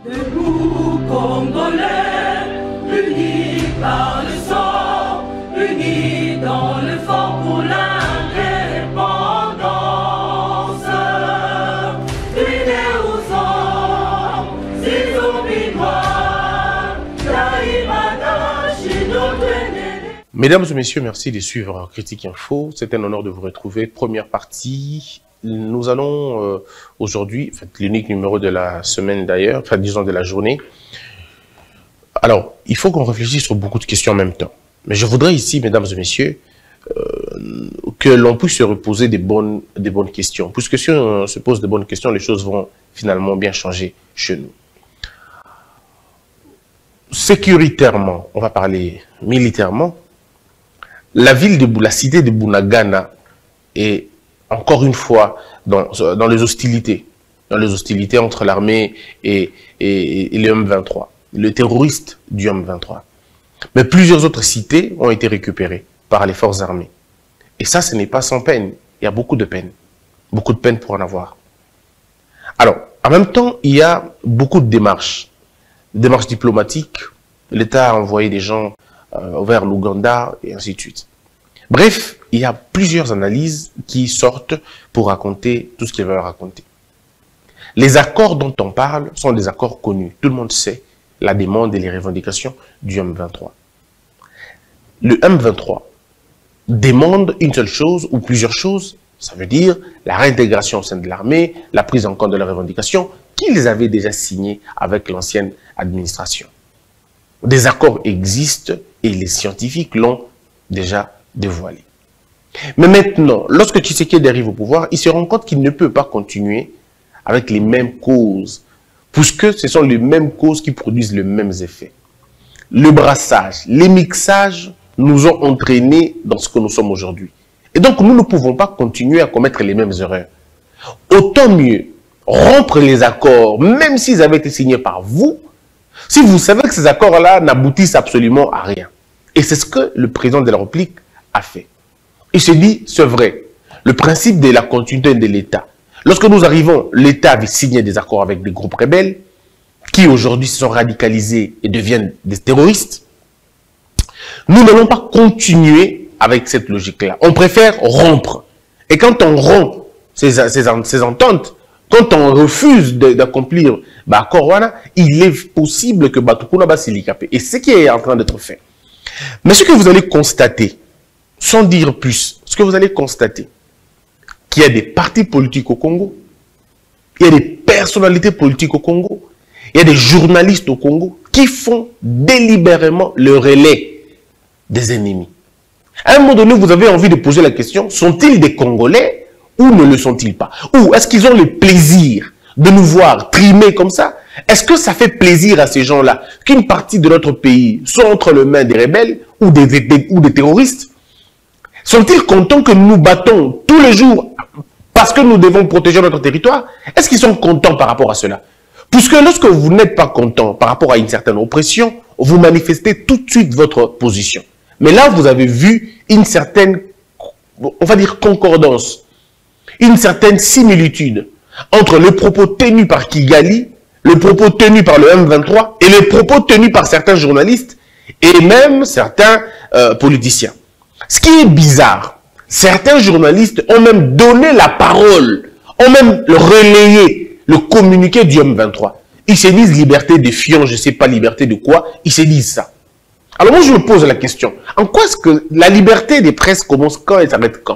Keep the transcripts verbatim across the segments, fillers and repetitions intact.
Debout Congolais, unis par le sang, unis dans le fort pour l'indépendance. Unis aux hommes, ces ominois, Taïmada, Chinote. Mesdames et messieurs, merci de suivre Critique Info. C'est un honneur de vous retrouver. Première partie. Nous allons euh, aujourd'hui, en fait, l'unique numéro de la semaine d'ailleurs, enfin disons de la journée. Alors, il faut qu'on réfléchisse sur beaucoup de questions en même temps. Mais je voudrais ici, mesdames et messieurs, euh, que l'on puisse se reposer des bonnes, des bonnes questions. Puisque si on se pose des bonnes questions, les choses vont finalement bien changer chez nous. Sécuritairement, on va parler militairement, la ville de la cité de Bunagana est encore une fois dans, dans les hostilités, dans les hostilités entre l'armée et, et, et le M vingt-trois, le terroriste du M vingt-trois. Mais plusieurs autres cités ont été récupérées par les forces armées. Et ça, ce n'est pas sans peine. Il y a beaucoup de peine. Beaucoup de peine pour en avoir. Alors, en même temps, il y a beaucoup de démarches. Des démarches diplomatiques. L'État a envoyé des gens euh, vers l'Ouganda et ainsi de suite. Bref, il y a plusieurs analyses qui sortent pour raconter tout ce qu'ils veulent raconter. Les accords dont on parle sont des accords connus. Tout le monde sait la demande et les revendications du M vingt-trois. Le M vingt-trois demande une seule chose ou plusieurs choses. Ça veut dire la réintégration au sein de l'armée, la prise en compte de leurs revendications qu'ils avaient déjà signées avec l'ancienne administration. Des accords existent et les scientifiques l'ont déjà dévoilé. Mais maintenant, lorsque Tshisekedi arrive au pouvoir, il se rend compte qu'il ne peut pas continuer avec les mêmes causes, puisque ce sont les mêmes causes qui produisent les mêmes effets. Le brassage, les mixages nous ont entraînés dans ce que nous sommes aujourd'hui. Et donc, nous ne pouvons pas continuer à commettre les mêmes erreurs. Autant mieux rompre les accords, même s'ils avaient été signés par vous, si vous savez que ces accords-là n'aboutissent absolument à rien. Et c'est ce que le président de la République a fait. Il se dit, c'est vrai, le principe de la continuité de l'État. Lorsque nous arrivons, l'État avait signé des accords avec des groupes rebelles qui aujourd'hui se sont radicalisés et deviennent des terroristes. Nous n'allons pas continuer avec cette logique-là. On préfère rompre. Et quand on rompt ces, ces, ces ententes, quand on refuse d'accomplir l'accord, il est possible que Batukuna va s'hélicapé. Et c'est ce qui est en train d'être fait. Mais ce que vous allez constater, sans dire plus, ce que vous allez constater, qu'il y a des partis politiques au Congo, il y a des personnalités politiques au Congo, il y a des journalistes au Congo qui font délibérément le relais des ennemis. À un moment donné, vous avez envie de poser la question, sont-ils des Congolais ou ne le sont-ils pas? Ou est-ce qu'ils ont le plaisir de nous voir trimer comme ça? Est-ce que ça fait plaisir à ces gens-là qu'une partie de notre pays soit entre les mains des rebelles ou des, des, ou des terroristes? Sont-ils contents que nous battons tous les jours parce que nous devons protéger notre territoire? Est-ce qu'ils sont contents par rapport à cela? Puisque lorsque vous n'êtes pas content par rapport à une certaine oppression, vous manifestez tout de suite votre position. Mais là, vous avez vu une certaine, on va dire, concordance, une certaine similitude entre le propos tenu par Kigali, le propos tenu par le M vingt-trois et les propos tenus par certains journalistes et même certains euh, politiciens. Ce qui est bizarre, certains journalistes ont même donné la parole, ont même relayé le communiqué du M vingt-trois. Ils se disent liberté de fion, je ne sais pas liberté de quoi, ils se disent ça. Alors moi je me pose la question, en quoi est-ce que la liberté des presses commence quand et s'arrête quand?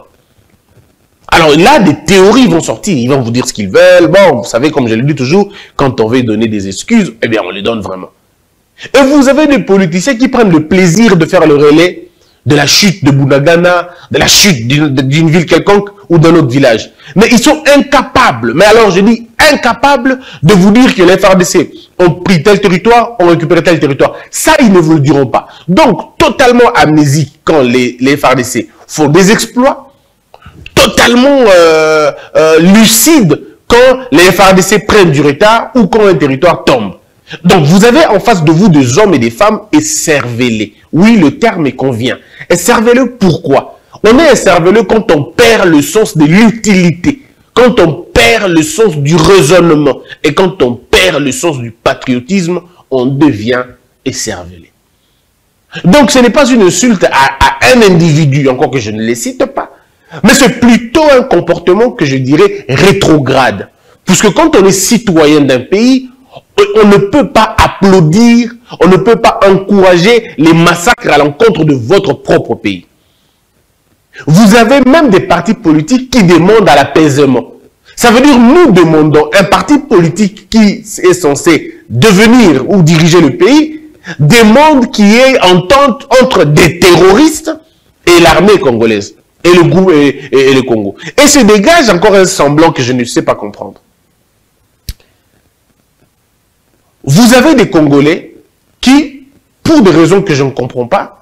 Alors là, des théories vont sortir, ils vont vous dire ce qu'ils veulent. Bon, vous savez, comme je le dis toujours, quand on veut donner des excuses, eh bien on les donne vraiment. Et vous avez des politiciens qui prennent le plaisir de faire le relais de la chute de Bunagana, de la chute d'une ville quelconque ou d'un autre village. Mais ils sont incapables, mais alors je dis incapables de vous dire que les F A R D C ont pris tel territoire, ont récupéré tel territoire. Ça, ils ne vous le diront pas. Donc, totalement amnésiques quand les, les F A R D C font des exploits, totalement euh, euh, lucides quand les F A R D C prennent du retard ou quand un territoire tombe. Donc, vous avez en face de vous des hommes et des femmes et servez-les. Oui, le terme convient. Et servez-le pourquoi? On est servez-le quand on perd le sens de l'utilité, quand on perd le sens du raisonnement et quand on perd perd le sens du patriotisme, on devient écervelé. Donc ce n'est pas une insulte à, à un individu, encore que je ne les cite pas, mais c'est plutôt un comportement que je dirais rétrograde. Puisque quand on est citoyen d'un pays, on ne peut pas applaudir, on ne peut pas encourager les massacres à l'encontre de votre propre pays. Vous avez même des partis politiques qui demandent à l'apaisement. Ça veut dire nous demandons un parti politique qui est censé devenir ou diriger le pays, demande qu'il y ait entente entre des terroristes et l'armée congolaise, et le, groupe, et, et, et le Congo. Et se dégage encore un semblant que je ne sais pas comprendre. Vous avez des Congolais qui, pour des raisons que je ne comprends pas,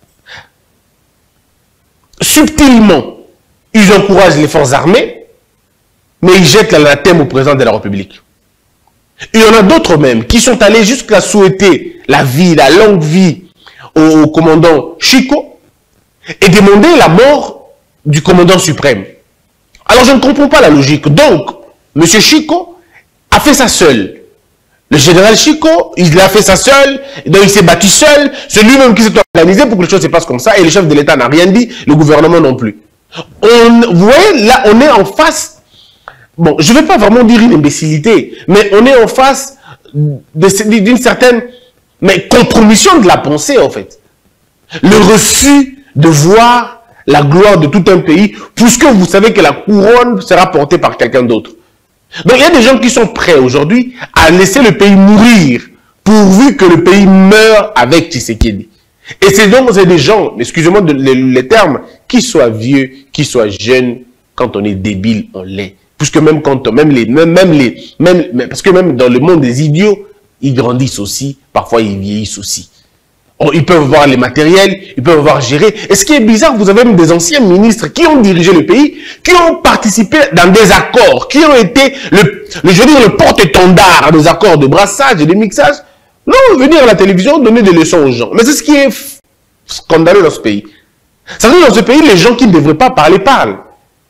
subtilement, ils encouragent les forces armées, mais ils jettent l'anathème au président de la République. Il y en a d'autres même qui sont allés jusqu'à souhaiter la vie, la longue vie au commandant Chico et demander la mort du commandant suprême. Alors je ne comprends pas la logique. Donc, M. Chico a fait ça seul. Le général Chico, il a fait ça seul, donc il s'est battu seul, c'est lui-même qui s'est organisé pour que les choses se passent comme ça, et le chef de l'État n'a rien dit, le gouvernement non plus. On, vous voyez, là, on est en face, bon, je ne vais pas vraiment dire une imbécilité, mais on est en face d'une certaine mais compromission de la pensée, en fait. Le refus de voir la gloire de tout un pays, puisque vous savez que la couronne sera portée par quelqu'un d'autre. Donc il y a des gens qui sont prêts aujourd'hui à laisser le pays mourir pourvu que le pays meure avec Tshisekedi. Et c'est donc des gens, excusez-moi de, les, les termes, qui soient vieux, qui soient jeunes, quand on est débile, on l'est. Puisque même quand on, même les, même, même les, même, parce que même dans le monde des idiots, ils grandissent aussi, parfois ils vieillissent aussi. Ils peuvent voir les matériels, ils peuvent voir gérer. Et ce qui est bizarre, vous avez même des anciens ministres qui ont dirigé le pays, qui ont participé dans des accords, qui ont été le, le je veux dire, le porte-étendard des accords de brassage et de mixage. Non, venir à la télévision, donner des leçons aux gens. Mais c'est ce qui est scandaleux dans ce pays. Ça veut dire dans ce pays, les gens qui ne devraient pas parler parlent.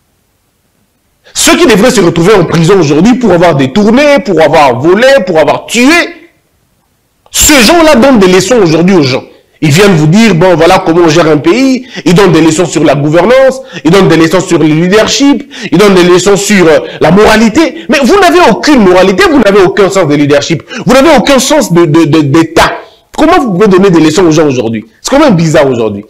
Ceux qui devraient se retrouver en prison aujourd'hui pour avoir détourné, pour avoir volé, pour avoir tué, ces gens-là donnent des leçons aujourd'hui aux gens. Ils viennent vous dire, bon, voilà comment on gère un pays. Ils donnent des leçons sur la gouvernance. Ils donnent des leçons sur le leadership. Ils donnent des leçons sur euh, la moralité. Mais vous n'avez aucune moralité. Vous n'avez aucun sens de leadership. Vous n'avez aucun sens de, de, de, d'État. Comment vous pouvez donner des leçons aux gens aujourd'hui? C'est quand même bizarre aujourd'hui.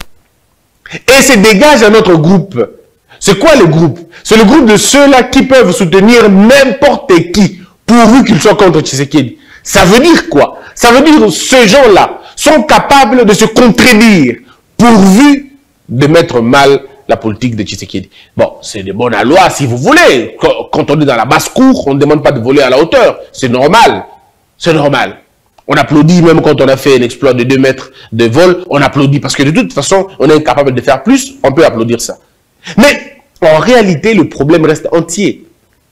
Et se dégage un autre groupe. C'est quoi le groupe? C'est le groupe de ceux-là qui peuvent soutenir n'importe qui, pourvu qu'ils soient contre Tshisekedi. Ça veut dire quoi? Ça veut dire que ces gens-là sont capables de se contredire pourvu de mettre mal la politique de Tshisekedi. Bon, c'est de bonne loi si vous voulez. Quand on est dans la basse-cour, on ne demande pas de voler à la hauteur. C'est normal. C'est normal. On applaudit même quand on a fait un exploit de deux mètres de vol. On applaudit parce que de toute façon, on est incapable de faire plus. On peut applaudir ça. Mais en réalité, le problème reste entier.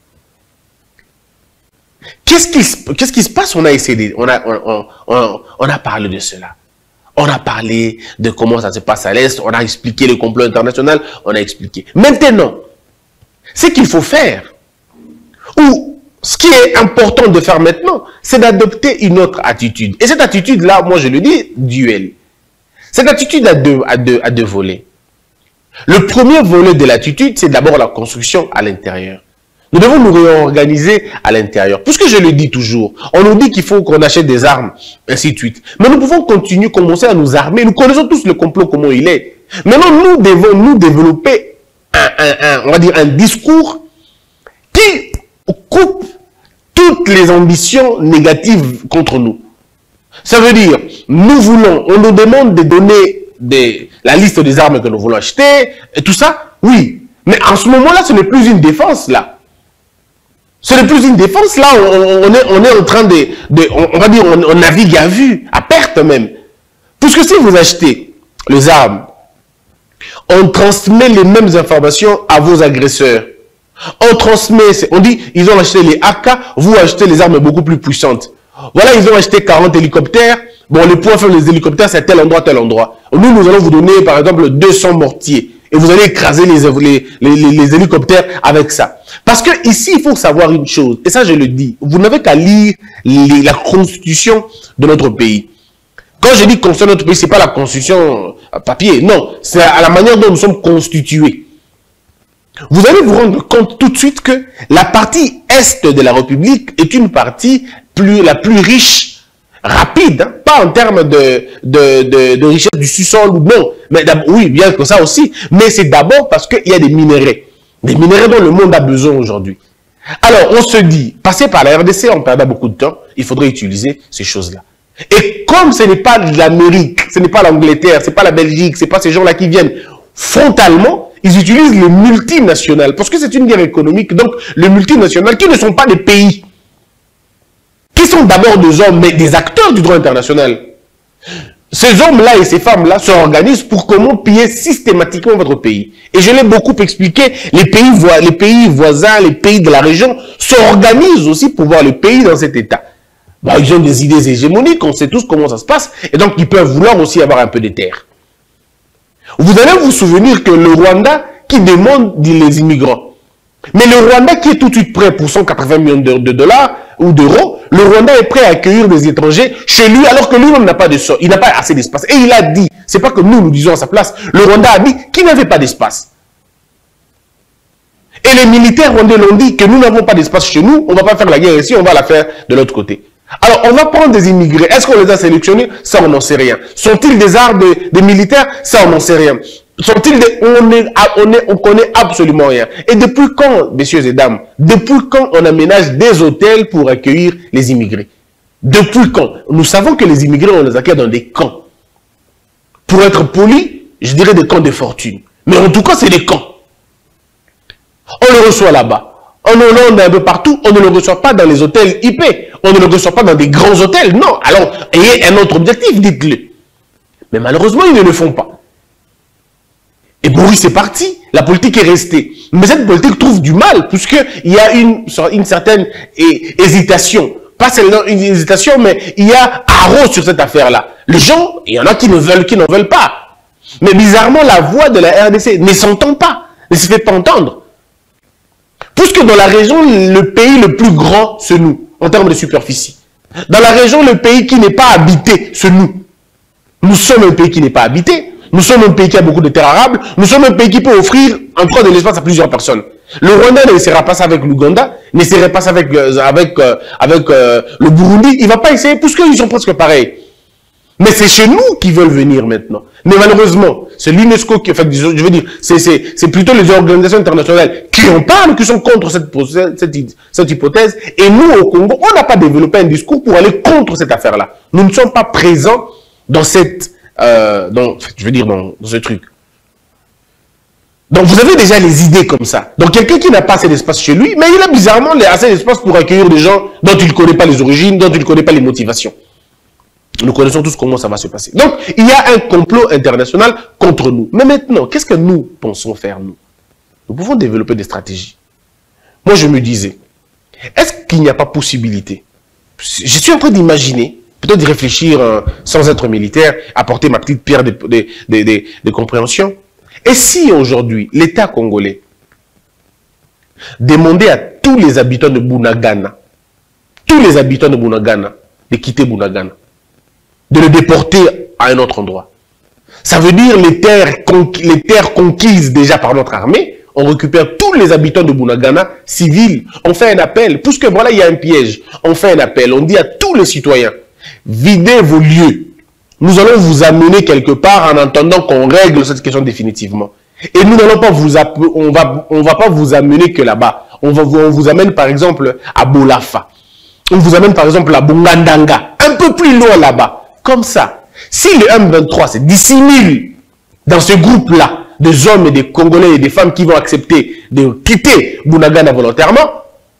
Qu'est-ce qui, qu'est-ce qui se passe? On a essayé, on a, on, on, on a parlé de cela. On a parlé de comment ça se passe à l'Est. On a expliqué le complot international. On a expliqué. Maintenant, ce qu'il faut faire, ou ce qui est important de faire maintenant, c'est d'adopter une autre attitude. Et cette attitude-là, moi je le dis, duel. Cette attitude a deux, a deux, a deux volets. Le premier volet de l'attitude, c'est d'abord la construction à l'intérieur. Nous devons nous réorganiser à l'intérieur. Puisque je le dis toujours, on nous dit qu'il faut qu'on achète des armes, ainsi de suite. Mais nous pouvons continuer, commencer à nous armer. Nous connaissons tous le complot, comment il est. Maintenant, nous devons nous développer un, un, un, on va dire un discours qui coupe toutes les ambitions négatives contre nous. Ça veut dire, nous voulons, on nous demande de donner des, la liste des armes que nous voulons acheter, et tout ça, oui. Mais en ce moment-là, ce n'est plus une défense, là. Ce n'est plus une défense, là, on, on, est, on est en train de, de on, on va dire, on, on navigue à vue, à perte même. Puisque si vous achetez les armes, on transmet les mêmes informations à vos agresseurs. On transmet, on dit, ils ont acheté les A K, vous achetez les armes beaucoup plus puissantes. Voilà, ils ont acheté quarante hélicoptères. Bon, les points faibles des hélicoptères, c'est tel endroit, tel endroit. Nous, nous allons vous donner, par exemple, deux cents mortiers. Et vous allez écraser les, les, les, les hélicoptères avec ça. Parce que ici, il faut savoir une chose, et ça je le dis, vous n'avez qu'à lire les, la constitution de notre pays. Quand je dis constitution de notre pays, ce n'est pas la constitution papier, non, c'est à la manière dont nous sommes constitués. Vous allez vous rendre compte tout de suite que la partie est de la République est une partie plus, la plus riche, rapide, hein, pas en termes de, de, de, de richesse du sous-sol ou non, mais oui, bien que ça aussi, mais c'est d'abord parce qu'il y a des minéraux, des minéraux dont le monde a besoin aujourd'hui. Alors, on se dit, passer par la R D C, on perdra beaucoup de temps, il faudrait utiliser ces choses-là. Et comme ce n'est pas l'Amérique, ce n'est pas l'Angleterre, ce n'est pas la Belgique, ce n'est pas ces gens-là qui viennent frontalement, ils utilisent les multinationales, parce que c'est une guerre économique, donc les multinationales qui ne sont pas des pays, qui sont d'abord des hommes, mais des acteurs du droit international. Ces hommes-là et ces femmes-là s'organisent pour comment piller systématiquement votre pays. Et je l'ai beaucoup expliqué, les pays, vo les pays voisins, les pays de la région s'organisent aussi pour voir le pays dans cet état. Bah, ils ont des idées hégémoniques, on sait tous comment ça se passe, et donc ils peuvent vouloir aussi avoir un peu de terre. Vous allez vous souvenir que le Rwanda qui demande les immigrants, mais le Rwanda qui est tout de suite prêt pour cent quatre-vingts millions de, de dollars ou d'euros, le Rwanda est prêt à accueillir des étrangers chez lui alors que lui-même n'a pas de sol, il n'a pas assez d'espace. Et il a dit, c'est pas que nous nous disons à sa place, le Rwanda a dit qu'il n'avait pas d'espace. Et les militaires rwandais l'ont dit que nous n'avons pas d'espace chez nous, on ne va pas faire la guerre ici, on va la faire de l'autre côté. Alors, on va prendre des immigrés. Est-ce qu'on les a sélectionnés? Ça, on n'en sait rien. Sont-ils des armes des de militaires? Ça, on n'en sait rien. Sont-ils des... On est, on est, on connaît absolument rien. Et depuis quand, messieurs et dames, depuis quand on aménage des hôtels pour accueillir les immigrés? Depuis quand? Nous savons que les immigrés, on les accueille dans des camps. Pour être poli, je dirais des camps de fortune. Mais en tout cas, c'est des camps. On les reçoit là-bas. En Hollande, un peu partout, on ne le reçoit pas dans les hôtels I P. On ne le reçoit pas dans des grands hôtels. Non. Alors, ayez un autre objectif, dites-le. Mais malheureusement, ils ne le font pas. Et Boris est parti. La politique est restée. Mais cette politique trouve du mal, puisqu'il y a une, une certaine hésitation. Pas seulement une hésitation, mais il y a haro sur cette affaire-là. Les gens, il y en a qui ne veulent, qui n'en veulent pas. Mais bizarrement, la voix de la R D C ne s'entend pas, ne se fait pas entendre. Puisque dans la région, le pays le plus grand, c'est nous, en termes de superficie. Dans la région, le pays qui n'est pas habité, c'est nous. Nous sommes un pays qui n'est pas habité. Nous sommes un pays qui a beaucoup de terres arables. Nous sommes un pays qui peut offrir encore de l'espace à plusieurs personnes. Le Rwanda ne sera pas ça avec l'Ouganda, ne sera pas ça avec, euh, avec, euh, avec euh, le Burundi. Il ne va pas essayer, puisqu'ils sont presque pareils. Mais c'est chez nous qu'ils veulent venir maintenant. Mais malheureusement, c'est l'UNESCO qui, enfin, je veux dire, c'est plutôt les organisations internationales qui en parlent, qui sont contre cette, cette, cette hypothèse. Et nous, au Congo, on n'a pas développé un discours pour aller contre cette affaire-là. Nous ne sommes pas présents dans cette, euh, dans, je veux dire, dans, dans ce truc. Donc, vous avez déjà les idées comme ça. Donc, quelqu'un qui n'a pas assez d'espace chez lui, mais il a bizarrement assez d'espace pour accueillir des gens dont il ne connaît pas les origines, dont il ne connaît pas les motivations. Nous connaissons tous comment ça va se passer. Donc, il y a un complot international contre nous. Mais maintenant, qu'est-ce que nous pensons faire, nous? Nous pouvons développer des stratégies. Moi, je me disais, est-ce qu'il n'y a pas possibilité? Je suis en train d'imaginer, peut-être d'y réfléchir euh, sans être militaire, apporter ma petite pierre de, de, de, de, de compréhension. Et si aujourd'hui, l'État congolais demandait à tous les habitants de Bunagana, tous les habitants de Bunagana, de quitter Bunagana, de le déporter à un autre endroit. Ça veut dire les terres, les terres conquises déjà par notre armée, on récupère tous les habitants de Bunagana, civils, on fait un appel, puisque voilà, il y a un piège, on fait un appel, on dit à tous les citoyens, videz vos lieux, nous allons vous amener quelque part en attendant qu'on règle cette question définitivement. Et nous n'allons pas vous, on va, on va pas vous amener que là-bas, on, va, on vous amène par exemple à Bolafa, on vous amène par exemple à Bungandanga, un peu plus loin là-bas. Comme ça, si le M vingt-trois, c'est dix mille dans ce groupe-là, des hommes et des Congolais et des femmes qui vont accepter de quitter Bunagana volontairement,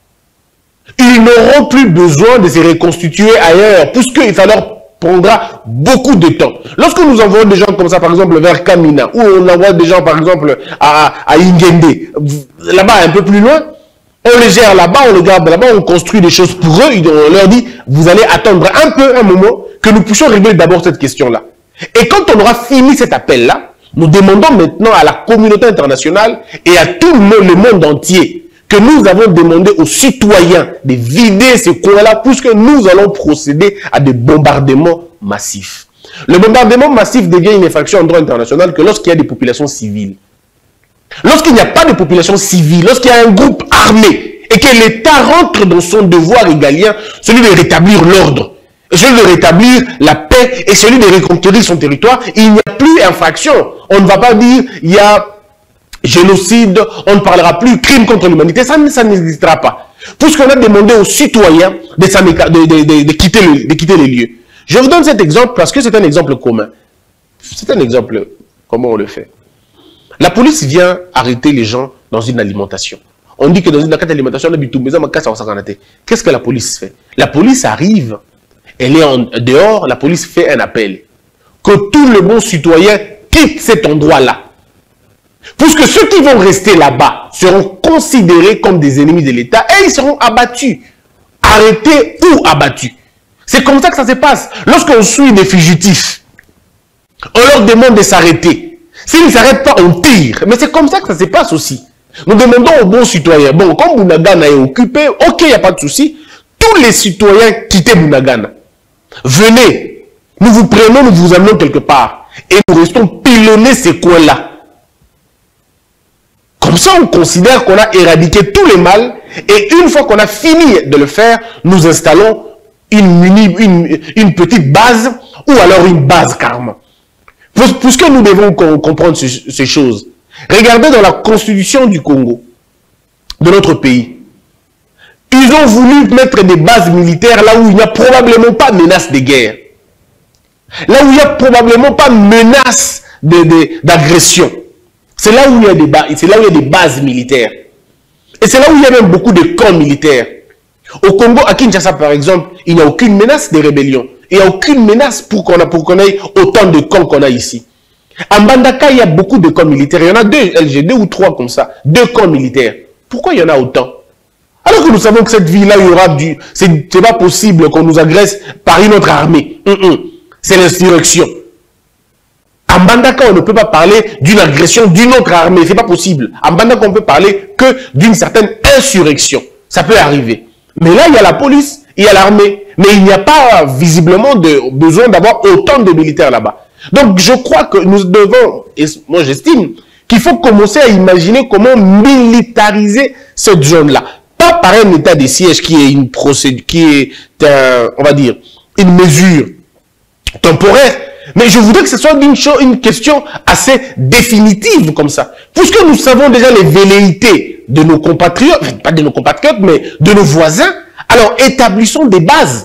ils n'auront plus besoin de se reconstituer ailleurs, puisque ça leur prendra beaucoup de temps. Lorsque nous envoyons des gens comme ça, par exemple, vers Kamina, ou on envoie des gens, par exemple, à, à Ingende, là-bas, un peu plus loin, on les gère là-bas, on les garde là-bas, on construit des choses pour eux, on leur dit, vous allez attendre un peu, un moment, que nous puissions régler d'abord cette question-là. Et quand on aura fini cet appel-là, Nous demandons maintenant à la communauté internationale et à tout le monde, le monde entier que nous avons demandé aux citoyens de vider ces coins-là puisque nous allons procéder à des bombardements massifs. Le bombardement massif devient une infraction en droit international que lorsqu'il y a des populations civiles. Lorsqu'il n'y a pas de population civile, lorsqu'il y a un groupe armé et que l'État rentre dans son devoir régalien, celui de rétablir l'ordre, celui de rétablir la paix et celui de reconquérir son territoire, il n'y a plus infraction. On ne va pas dire il y a génocide, on ne parlera plus crime contre l'humanité, ça, ça n'existera pas. Puisqu'on a demandé aux citoyens de, de, de, de, de, quitter le, de quitter les lieux. Je vous donne cet exemple parce que c'est un exemple commun. C'est un exemple, comment on le fait. La police vient arrêter les gens dans une alimentation. On dit que dans une alimentation, qu'est-ce que la police fait? La police arrive, elle est en dehors, la police fait un appel. Que tout le bon citoyen quitte cet endroit-là. Puisque ceux qui vont rester là-bas seront considérés comme des ennemis de l'État et ils seront abattus. Arrêtés ou abattus. C'est comme ça que ça se passe. Lorsqu'on suit des fugitifs, on leur demande de s'arrêter. S'ils ne s'arrêtent pas, on tire. Mais c'est comme ça que ça se passe aussi. Nous demandons aux bons citoyens, bon, comme Bunagana est occupé, ok, il n'y a pas de souci. Tous les citoyens quittez Bunagana. Venez, nous vous prenons, nous vous amenons quelque part. Et nous restons pilonner ces coins-là. Comme ça, on considère qu'on a éradiqué tous les mal. Et une fois qu'on a fini de le faire, nous installons une, une, une petite base ou alors une base carrément. Puisque nous devons comprendre ces, ces choses. Regardez dans la constitution du Congo, de notre pays. Ils ont voulu mettre des bases militaires là où il n'y a probablement pas de menace de guerre. Là où il n'y a probablement pas de menace d'agression. De, de, c'est là où il y a des bases, c'est là où il y a des bases militaires. Et c'est là où il y a même beaucoup de camps militaires. Au Congo, à Kinshasa par exemple, il n'y a aucune menace de rébellion. Il n'y a aucune menace pour qu'on pour qu'on ait autant de camps qu'on a ici. À Mbandaka, il y a beaucoup de camps militaires. Il y en a deux, L G, deux ou trois comme ça. Deux camps militaires. Pourquoi il y en a autant? Alors que nous savons que cette ville-là, il y aura du... C'est pas possible qu'on nous agresse par une autre armée. Mm -mm. C'est l'insurrection. À Mbandaka, on ne peut pas parler d'une agression d'une autre armée. C'est pas possible. À Mbandaka, on peut parler que d'une certaine insurrection. Ça peut arriver. Mais là, il y a la police, il y a l'armée. Mais il n'y a pas visiblement de besoin d'avoir autant de militaires là-bas. Donc, je crois que nous devons, et moi j'estime, qu'il faut commencer à imaginer comment militariser cette zone-là. Pas par un état de siège qui est une procédure, qui est, un, on va dire, une mesure temporaire, mais je voudrais que ce soit une, chose, une question assez définitive comme ça. Puisque nous savons déjà les velléités de nos compatriotes, pas de nos compatriotes, mais de nos voisins, alors établissons des bases.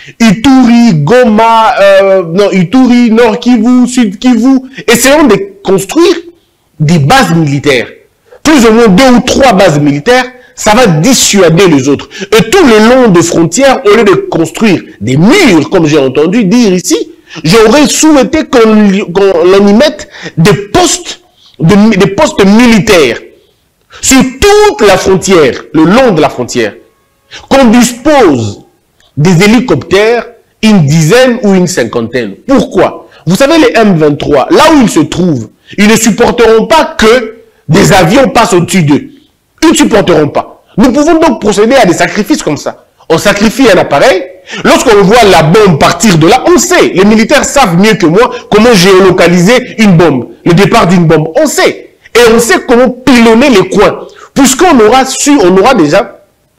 Ituri, Goma, euh, non, Ituri, Nord Kivu, Sud Kivu, essayons de construire des bases militaires. Plus ou moins deux ou trois bases militaires, ça va dissuader les autres. Et tout le long des frontières, au lieu de construire des murs, comme j'ai entendu dire ici, j'aurais souhaité qu'on qu y mette des postes, de, des postes militaires sur toute la frontière, le long de la frontière, qu'on dispose des hélicoptères, une dizaine ou une cinquantaine. Pourquoi? Vous savez, les M vingt-trois, là où ils se trouvent, ils ne supporteront pas que des avions passent au-dessus d'eux. Ils ne supporteront pas. Nous pouvons donc procéder à des sacrifices comme ça. On sacrifie un appareil. Lorsqu'on voit la bombe partir de là, on sait. Les militaires savent mieux que moi comment géolocaliser une bombe. Le départ d'une bombe, on sait. Et on sait comment pilonner les coins. Puisqu'on aura su, on aura déjà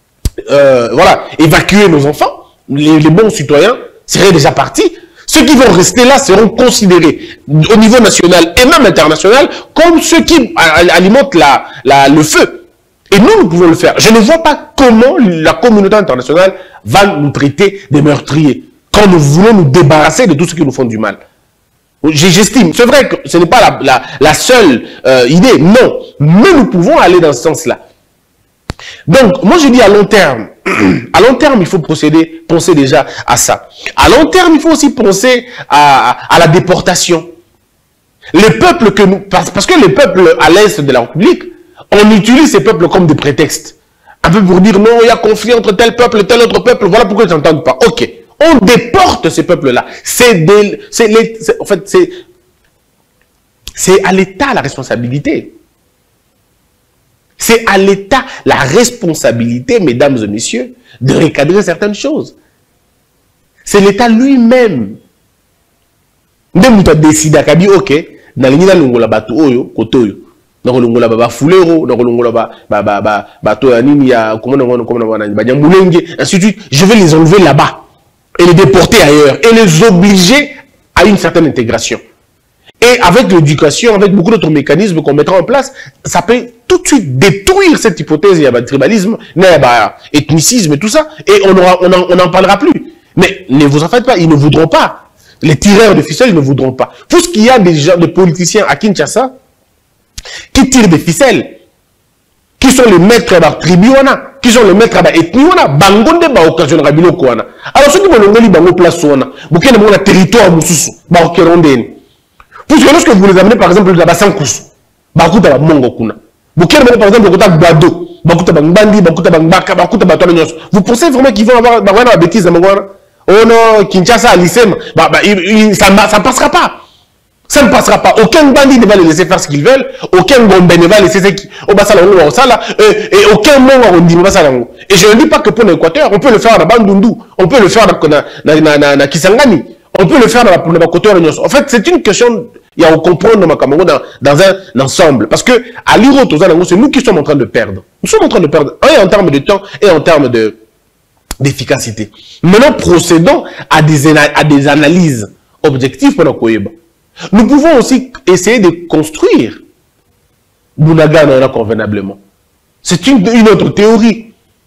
euh, voilà, évacué nos enfants. Les, les bons citoyens seraient déjà partis. Ceux qui vont rester là seront considérés au niveau national et même international comme ceux qui alimentent la, la, le feu. Et nous, nous pouvons le faire. Je ne vois pas comment la communauté internationale va nous traiter des meurtriers quand nous voulons nous débarrasser de tous ceux qui nous font du mal. J'estime, c'est vrai que ce n'est pas la, la, la seule euh, idée, non. Mais nous pouvons aller dans ce sens-là. Donc, moi je dis à long terme, à long terme, il faut procéder, penser déjà à ça. À long terme, il faut aussi penser à, à, à la déportation. Les peuples que nous, parce, parce que les peuples à l'est de la République, on utilise ces peuples comme des prétextes. Un peu pour dire non, il y a conflit entre tel peuple et tel autre peuple, voilà pourquoi ils ne s'entendent pas. Ok, on déporte ces peuples-là. C'est des, c'est les, en fait, c'est, C'est à l'État la responsabilité. C'est à l'État la responsabilité, mesdames et messieurs, de recadrer certaines choses. C'est l'État lui-même. Même tu décidé à dire, ok, dans les nids longola bateau oyo, kotoyo, dans longola ba fulero, dans longola ba ba ba ba bateau anini ya comment on comment on ba nyambulenge, ainsi de suite. Je vais les enlever là-bas et les déporter ailleurs et les obliger à une certaine intégration. Et avec l'éducation, avec beaucoup d'autres mécanismes qu'on mettra en place, ça peut tout de suite détruire cette hypothèse, il y a le tribalisme, ethnicisme et tout ça, et on n'en on en, on en parlera plus. Mais ne vous en faites pas, ils ne voudront pas. Les tireurs de ficelles, ils ne voudront pas. Puisqu'il y a des gens, des politiciens à Kinshasa qui tirent des ficelles, qui sont les maîtres de la tribu, qui sont les maîtres de l'ethnie, bangonde ba occasionnera biloko wana. Alors ceux qui vont l'ongoli bango place wana, bouquet de mon territoire mususu, ba okerondeni. Puisque lorsque vous les amenez par exemple là-bas sans cousu, bakuta ba mongo kuna. Bouquet de par exemple bakuta bado, bakuta bangbandi, bakuta bangbaka, bakuta batona nyos. Vous pensez vraiment qu'ils vont avoir ba wana bêtise na mangwana? Oh non, Kinshasa à l'I C E M, bah, bah, il, il, ça ne passera pas. Ça ne passera pas. Aucun bandit ne va les laisser faire ce qu'ils veulent. Aucun gombe ne va laisser ce qui. Oh, bah, ça, là, et aucun mot, on dit, bah, ça, là. Et je ne dis pas que pour l'Équateur, on peut le faire dans Bandundu, on peut le faire dans Kisangani, on peut le faire dans la côte. En fait, c'est une question, il y a à comprendre dans, dans un ensemble. Parce que, à l'Iro, c'est nous qui sommes en train de perdre. Nous sommes en train de perdre, et en termes de temps, et en termes de. d'efficacité. Maintenant, procédons à des, à des analyses objectives pour la Koyeba. Nous pouvons aussi essayer de construire Bunagana convenablement. C'est une, une autre théorie.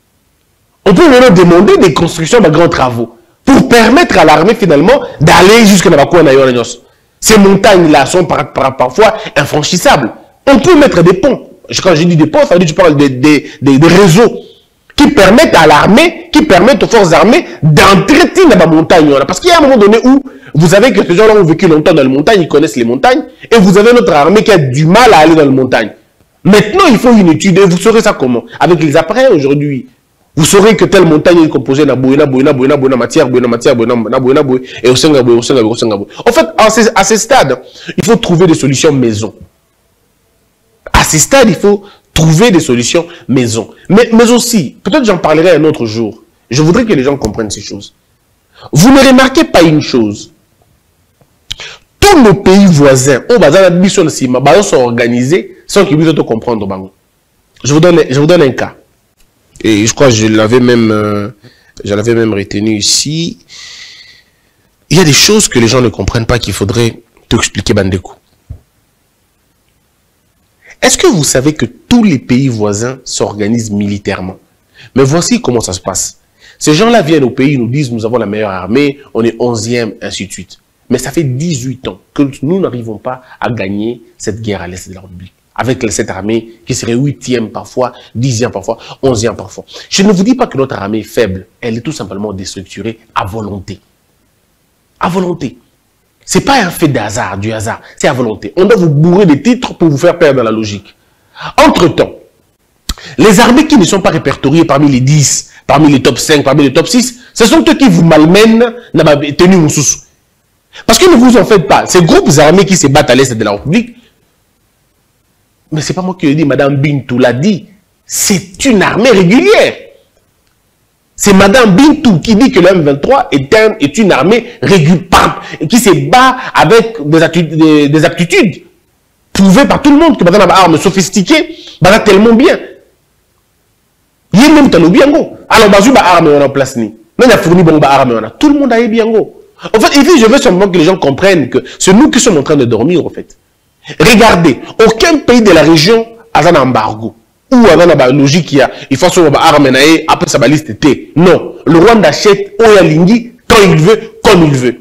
On peut maintenant demander des constructions de grands travaux pour permettre à l'armée finalement d'aller jusqu'à Nabakoua Nayoranyos. Ces montagnes-là sont par, par, parfois infranchissables. On peut mettre des ponts. Quand je dis des ponts, ça veut dire que je parle des, des, des, des réseaux qui permettent à l'armée, qui permettent aux forces armées d'entrer dans la montagne. Parce qu'il y a un moment donné où vous savez que ces gens-là ont vécu longtemps dans les montagnes, ils connaissent les montagnes, et vous avez notre armée qui a du mal à aller dans les montagnes. Maintenant, il faut une étude, et vous saurez ça comment? Avec les appareils aujourd'hui. Vous saurez que telle montagne est composée de boina, boina, boina, boina, matière, boina, matière, boina, boina, boina, et au Sengabou, au Sengabou, au Sengabou. En fait, à ces, à ces stades, il faut trouver des solutions maison. À ces stades, il faut trouver des solutions maison. Mais, mais aussi, peut-être j'en parlerai un autre jour. Je voudrais que les gens comprennent ces choses. Vous ne remarquez pas une chose. Tous nos pays voisins, sont organisés sans qu'ils puissent comprendre. Je vous donne, je vous donne un cas. Et je crois que je l'avais même, euh, je l'avais même retenu ici. Il y a des choses que les gens ne comprennent pas qu'il faudrait t'expliquer, Bandeko. Est-ce que vous savez que tous les pays voisins s'organisent militairement? Mais voici comment ça se passe. Ces gens-là viennent au pays, nous disent, nous avons la meilleure armée, on est onzième, ainsi de suite. Mais ça fait dix-huit ans que nous n'arrivons pas à gagner cette guerre à l'est de la République. Avec cette armée qui serait huitième parfois, dixième parfois, onzième parfois. Je ne vous dis pas que notre armée est faible. Elle est tout simplement déstructurée à volonté. À volonté. Ce n'est pas un fait de hasard, du hasard. C'est à volonté. On doit vous bourrer des titres pour vous faire perdre la logique. Entre-temps, les armées qui ne sont pas répertoriées parmi les dix, parmi les top cinq, parmi les top six, ce sont eux qui vous malmènent dans la tenue Moussous. Parce que ne vous en faites pas. Ces groupes armés qui se battent à l'est de la République, mais ce n'est pas moi qui le dis, Madame Bintou l'a dit, c'est une armée régulière. C'est Madame Bintou qui dit que le M vingt-trois est, un, est une armée régulière, qui se bat avec des, aptitudes, des, des aptitudes prouvées par tout le monde, que Madame a une arme sophistiquée, bah tellement bien. Il y a même tellement bien go. Alors, bah, bah, arme on a place ni. Non, il a fourni bon bah arme on a. Tout le monde a eu bien go. En fait, ici, je veux simplement que les gens comprennent que c'est nous qui sommes en train de dormir, en fait. Regardez, aucun pays de la région a un embargo. Ou a une logique qui a, il faut que arme après sa baliste T. Non. Le Rwanda achète Oyalingi quand il veut, comme il veut.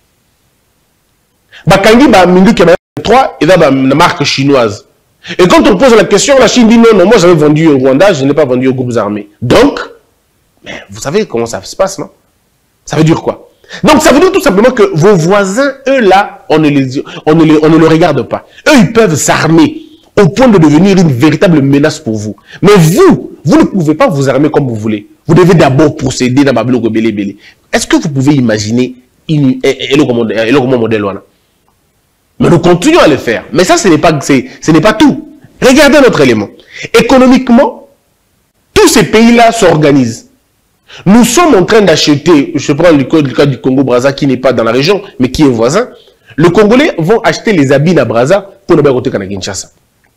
Bakangi, bah, Mindu qui a trois, il a une marque chinoise. Et quand on pose la question, la Chine dit non, non, moi j'avais vendu au Rwanda, je n'ai pas vendu aux groupes armés. Donc, mais vous savez comment ça se passe, non? Ça veut dire quoi? Donc ça veut dire tout simplement que vos voisins, eux là, on ne les, on ne les, on ne les regarde pas. Eux, ils peuvent s'armer au point de devenir une véritable menace pour vous. Mais vous, vous ne pouvez pas vous armer comme vous voulez. Vous devez d'abord procéder dans ma bloc belé belé. Est-ce que vous pouvez imaginer une, et le modèle? Mais nous continuons à le faire. Mais ça, ce n'est pas, ce n'est pas tout. Regardez notre élément. Économiquement, tous ces pays-là s'organisent. Nous sommes en train d'acheter, je prends le cas du Congo-Brazza qui n'est pas dans la région, mais qui est voisin. Les Congolais vont acheter les habits à Brazza pour ne pas côté Kinshasa.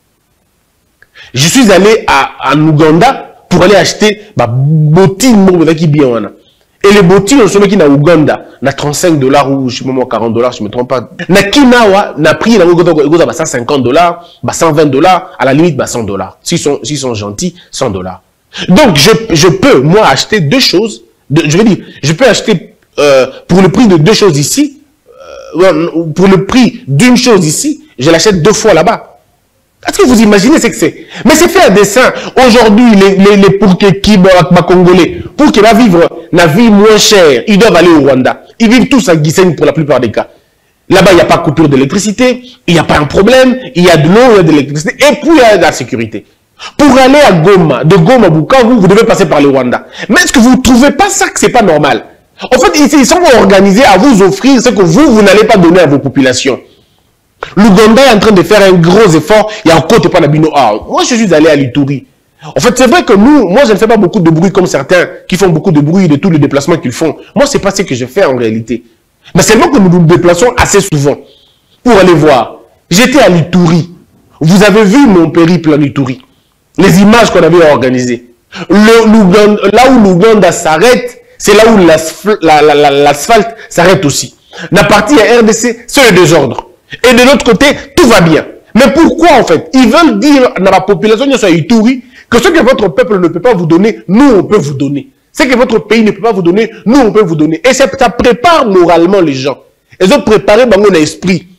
Je suis allé à, en Ouganda pour aller acheter ma bottine qui bien. Et les bottines, on se met qui na Ouganda, na trente-cinq dollars ou je sais pas quarante dollars, je me trompe pas. Na Kinawa, na prix na Ouganda, cent cinquante dollars, cent vingt dollars, à la limite cent dollars. S'ils sont, s'ils sont gentils, cent dollars. Donc je, je peux moi acheter deux choses. De, je veux dire, je peux acheter euh, pour le prix de deux choses ici, euh, pour le prix d'une chose ici, je l'achète deux fois là-bas. Est-ce que vous imaginez ce que c'est? Mais c'est fait à dessein. Aujourd'hui, les, les, les pour que qui Congolais, pour qu'ils va vivre la vie moins chère, ils doivent aller au Rwanda. Ils vivent tous à Gisenyi pour la plupart des cas. Là-bas, il n'y a pas de coupure d'électricité, il n'y a pas un problème, il y a de l'eau, il y a de l'électricité, et puis il y a de la sécurité. Pour aller à Goma, de Goma à Bukavu, vous devez passer par le Rwanda. Mais est-ce que vous ne trouvez pas ça que c'est pas normal? En fait, ils sont organisés à vous offrir ce que vous, vous n'allez pas donner à vos populations. L'Ouganda est en train de faire un gros effort. Il y a un côté Panabino. Ah, moi, je suis allé à l'Ituri. En fait, c'est vrai que nous, moi, je ne fais pas beaucoup de bruit comme certains qui font beaucoup de bruit de tous les déplacements qu'ils font. Moi, c'est pas ce que je fais en réalité. Mais seulement que nous nous déplaçons assez souvent pour aller voir. J'étais à l'Ituri. Vous avez vu mon périple en Ituri. Les images qu'on avait organisées. Le, là où l'Ouganda s'arrête, c'est là où l'asphalte s'arrête aussi. La partie à R D C, c'est le désordre. Et de l'autre côté, tout va bien. Mais pourquoi en fait? Ils veulent dire dans la population Ituri que ce que votre peuple ne peut pas vous donner, nous on peut vous donner. Ce que votre pays ne peut pas vous donner, nous on peut vous donner. Et ça, ça prépare moralement les gens. Ils ont préparé dans l'esprit.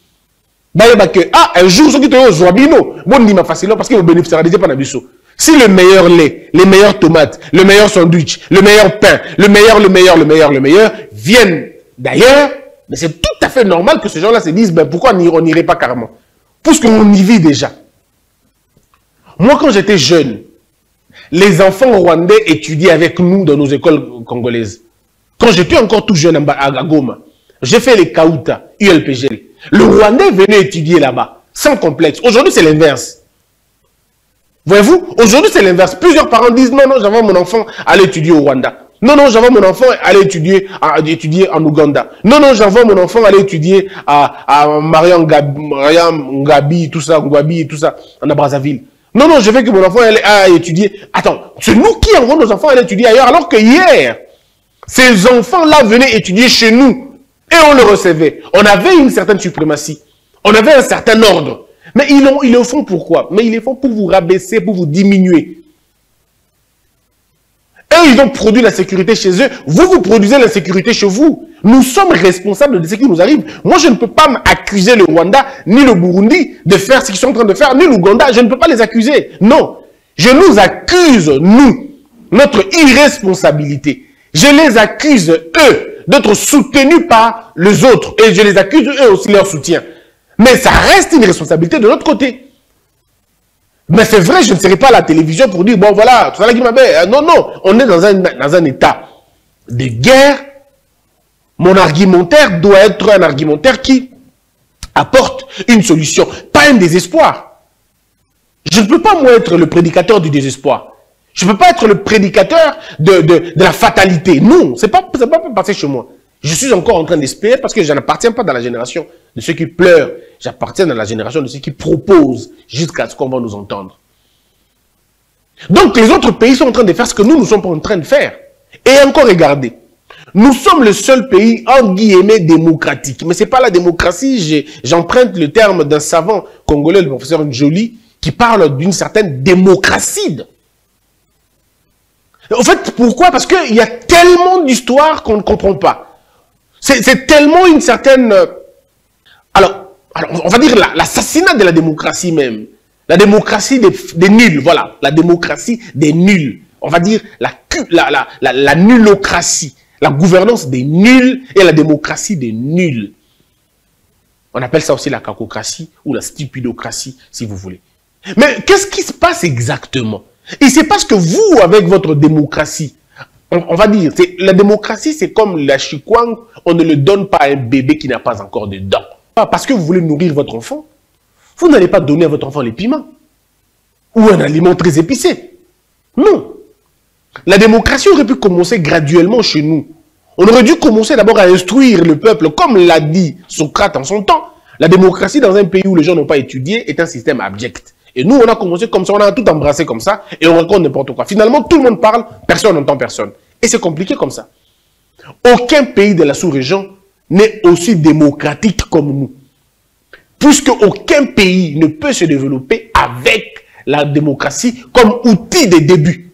Ah, un jour, ceux qui te Zoabino, bon, dit ma facilement parce qu'ils vont bénéficier de pas si le meilleur lait, les meilleures tomates, le meilleur sandwich, le meilleur pain, le meilleur, le meilleur, le meilleur, le meilleur, viennent d'ailleurs, mais c'est tout à fait normal que ces gens-là se disent, ben pourquoi on n'irait pas carrément? Puisqu'on y vit déjà. Moi, quand j'étais jeune, les enfants rwandais étudiaient avec nous dans nos écoles congolaises. Quand j'étais encore tout jeune à Goma, j'ai fait les Kauta, U L P G. Le Rwandais venait étudier là-bas, sans complexe. Aujourd'hui, c'est l'inverse. Voyez-vous, aujourd'hui, c'est l'inverse. Plusieurs parents disent, non, non, j'envoie mon enfant aller étudier au Rwanda. Non, non, j'envoie mon enfant aller étudier, à, étudier en Ouganda. Non, non, j'envoie mon enfant aller étudier à, à Mariam Ngabi, tout ça, Ngwabi et tout ça, en Brazzaville. Non, non, je veux que mon enfant aille à étudier. Attends, c'est nous qui envoyons nos enfants aller étudier ailleurs, alors que hier, ces enfants-là venaient étudier chez nous et on le recevait. On avait une certaine suprématie. On avait un certain ordre. Mais ils, ont, ils le font pourquoi? Mais ils le font pour vous rabaisser, pour vous diminuer. Eux, ils ont produit la sécurité chez eux. Vous, vous produisez la sécurité chez vous. Nous sommes responsables de ce qui nous arrive. Moi, je ne peux pas m'accuser le Rwanda, ni le Burundi, de faire ce qu'ils sont en train de faire, ni l'Ouganda. Je ne peux pas les accuser. Non. Je nous accuse, nous, notre irresponsabilité. Je les accuse, eux, d'être soutenus par les autres. Et je les accuse, eux aussi, leur soutien. Mais ça reste une responsabilité de l'autre côté. Mais c'est vrai, je ne serai pas à la télévision pour dire, bon voilà, tout ça là qui m'avait. Non, non, on est dans un, dans un état de guerre. Mon argumentaire doit être un argumentaire qui apporte une solution, pas un désespoir. Je ne peux pas, moi, être le prédicateur du désespoir. Je ne peux pas être le prédicateur de, de, de la fatalité. Non, ce n'est pas, pas passé chez moi. Je suis encore en train d'espérer parce que je n'appartiens pas dans la génération de ceux qui pleurent. J'appartiens dans la génération de ceux qui proposent jusqu'à ce qu'on va nous entendre. Donc les autres pays sont en train de faire ce que nous, nous sommes pas en train de faire. Et encore regardez, nous sommes le seul pays en guillemets démocratique. Mais ce n'est pas la démocratie, j'emprunte le terme d'un savant congolais, le professeur Njoli, qui parle d'une certaine démocratie. En fait, pourquoi? Parce qu'il y a tellement d'histoires qu'on ne comprend pas. C'est tellement une certaine... Alors, alors on va dire l'assassinat de la démocratie même. La démocratie des, des nuls, voilà. La démocratie des nuls. On va dire la, la, la, la, la nullocratie. La gouvernance des nuls et la démocratie des nuls. On appelle ça aussi la cacocratie ou la stupidocratie, si vous voulez. Mais qu'est-ce qui se passe exactement? Et c'est parce que vous, avec votre démocratie, on, on va dire, la démocratie, c'est comme la chikwang, on ne le donne pas à un bébé qui n'a pas encore de dents. pas parce que vous voulez nourrir votre enfant, vous n'allez pas donner à votre enfant les piments ou un aliment très épicé. Non. La démocratie aurait pu commencer graduellement chez nous. On aurait dû commencer d'abord à instruire le peuple, comme l'a dit Socrate en son temps. La démocratie dans un pays où les gens n'ont pas étudié est un système abject. Et nous, on a commencé comme ça, on a tout embrassé comme ça, et on raconte n'importe quoi. Finalement, tout le monde parle, personne n'entend personne. Et c'est compliqué comme ça. Aucun pays de la sous-région n'est aussi démocratique comme nous. Puisque aucun pays ne peut se développer avec la démocratie comme outil de début.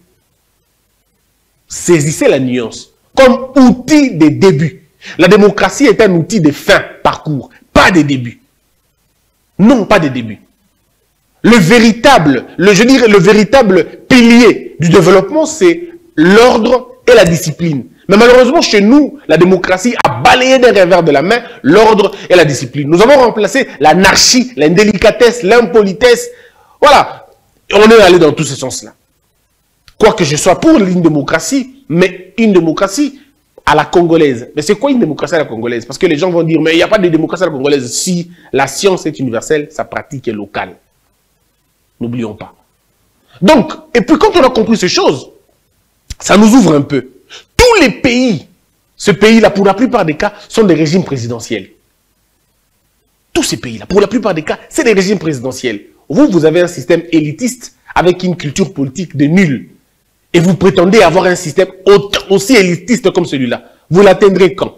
Saisissez la nuance. Comme outil de début. La démocratie est un outil de fin, parcours, pas de début. Non, pas de début. Le véritable, le, je dirais, le véritable pilier du développement, c'est l'ordre et la discipline. Mais malheureusement, chez nous, la démocratie a balayé d'un revers de la main l'ordre et la discipline. Nous avons remplacé l'anarchie, l'indélicatesse, l'impolitesse. Voilà. On est allé dans tous ces sens-là. Quoique je sois pour une démocratie, mais une démocratie à la congolaise. Mais c'est quoi une démocratie à la congolaise? Parce que les gens vont dire, mais il n'y a pas de démocratie à la congolaise. Si la science est universelle, sa pratique est locale. N'oublions pas. Donc, et puis quand on a compris ces choses, ça nous ouvre un peu. Tous les pays, ce pays-là, pour la plupart des cas, sont des régimes présidentiels. Tous ces pays-là, pour la plupart des cas, c'est des régimes présidentiels. Vous, vous avez un système élitiste avec une culture politique de nul. Et vous prétendez avoir un système aussi élitiste comme celui-là. Vous l'atteindrez quand?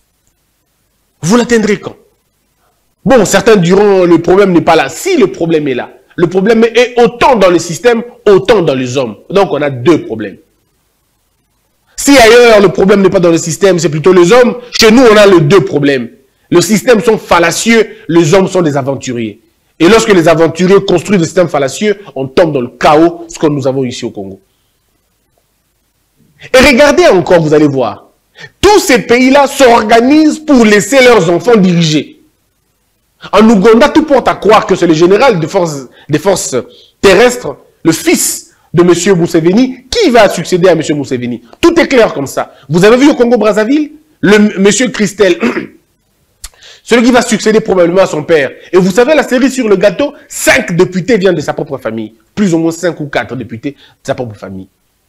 Vous l'atteindrez quand? Bon, certains diront, le problème n'est pas là. Si le problème est là, le problème est autant dans le système, autant dans les hommes. Donc, on a deux problèmes. Si ailleurs, le problème n'est pas dans le système, c'est plutôt les hommes, chez nous, on a les deux problèmes. Le système sont fallacieux, les hommes sont des aventuriers. Et lorsque les aventuriers construisent le système fallacieux, on tombe dans le chaos, ce que nous avons ici au Congo. Et regardez encore, vous allez voir. Tous ces pays-là s'organisent pour laisser leurs enfants diriger. En Ouganda, tout porte à croire que c'est le général des forces, des forces terrestres, le fils de M. Museveni, qui va succéder à M. Museveni. Tout est clair comme ça. Vous avez vu au Congo-Brazzaville, le M. Christel, celui qui va succéder probablement à son père. Et vous savez, la série sur le gâteau, cinq députés viennent de sa propre famille. Plus ou moins cinq ou quatre députés de sa propre famille.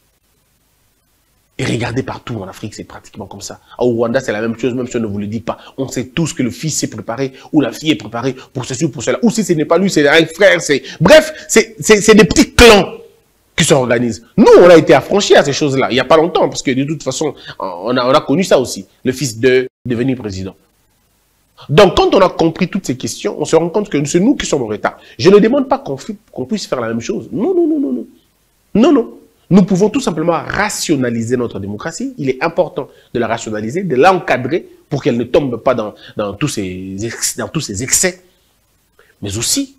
Et regardez partout en Afrique, c'est pratiquement comme ça. Au Rwanda, c'est la même chose, même si on ne vous le dit pas. On sait tous que le fils s'est préparé, ou la fille est préparée pour ceci ou pour cela. Ou si ce n'est pas lui, c'est un frère, c'est... Bref, c'est des petits clans qui s'organisent. Nous, on a été affranchis à ces choses-là, il n'y a pas longtemps, parce que de toute façon, on a, on a connu ça aussi, le fils de devenir président. Donc, quand on a compris toutes ces questions, on se rend compte que c'est nous qui sommes en retard. Je ne demande pas qu'on qu'on puisse faire la même chose. Non, non, non, non, non. Non, non. Nous pouvons tout simplement rationaliser notre démocratie. Il est important de la rationaliser, de l'encadrer pour qu'elle ne tombe pas dans, dans, tous ces, dans tous ces excès. Mais aussi,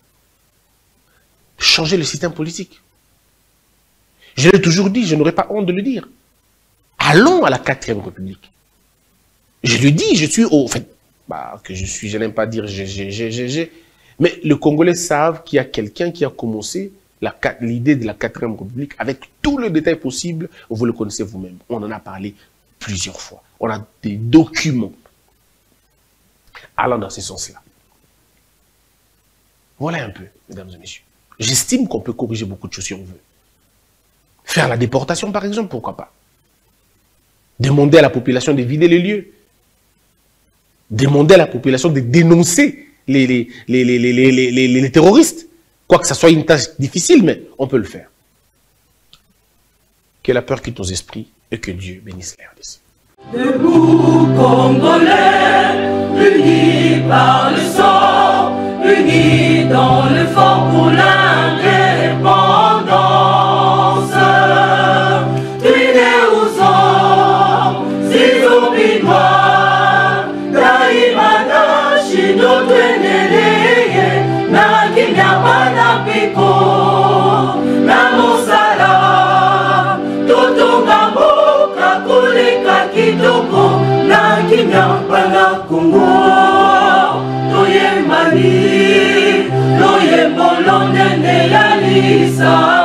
changer le système politique. Je l'ai toujours dit, je n'aurais pas honte de le dire. Allons à la quatrième République. Je le dis, je suis au... En fait, bah, que je suis, je n'aime pas dire j'ai, j'ai, j'ai, j'ai, mais les Congolais savent qu'il y a quelqu'un qui a commencé l'idée de la quatrième République avec tout le détail possible. Vous le connaissez vous-même. On en a parlé plusieurs fois. On a des documents allant dans ce sens-là. Voilà un peu, mesdames et messieurs. J'estime qu'on peut corriger beaucoup de choses si on veut. Faire la déportation, par exemple, pourquoi pas. Demander à la population de vider les lieux. Demander à la population de dénoncer les, les, les, les, les, les, les, les terroristes. Quoique ça soit une tâche difficile, mais on peut le faire. Que la peur quitte nos esprits et que Dieu bénisse les R D C. Debout Congolais, unis par le sang, unis dans le fort pour l'indépendance. Tués aux hommes, si oubliez-moi, Daïmada, Shido, Teneleye, Nakinyabana, Piko, Namosala, Totongambo, Kakulika, Kitoko, Nakinyabana, Kongo, Toye Mali, Toye Bolonene, Yalisa.